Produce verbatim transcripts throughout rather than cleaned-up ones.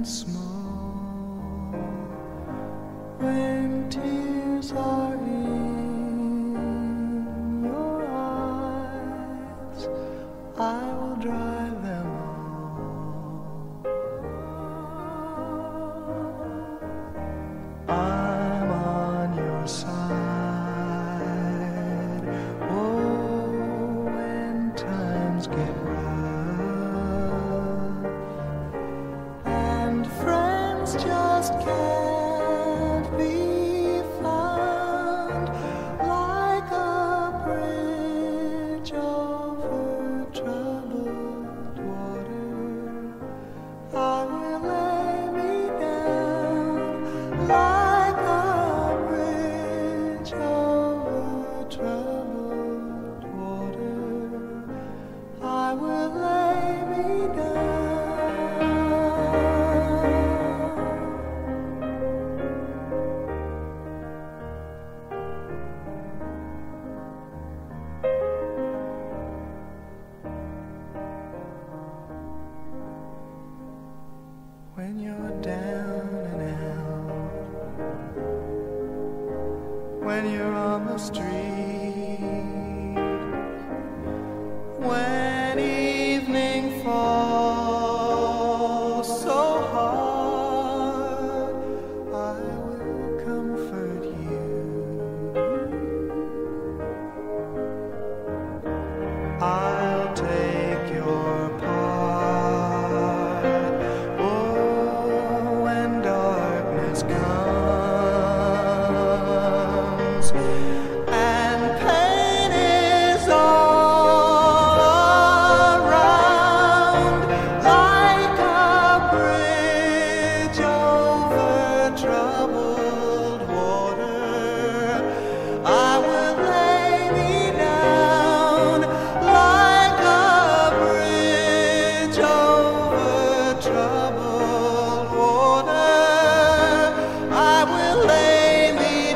and small. When tears are in your eyes, I will dry them all. I'm on your side. Oh, when times get rough and friends just can't be found, like a bridge over troubled water, I will lay me down. Like a bridge over troubled water, I will lay me down. When you're down and out, when you're on the street, when evening falls so hard, I will comfort you. I'll take your part. Oh, when darkness comes and pain is all around, like a bridge over troubled water, I will lay me down. Like a bridge over troubled water, I will lay me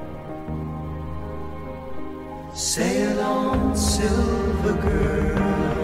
Sail on, silver girl,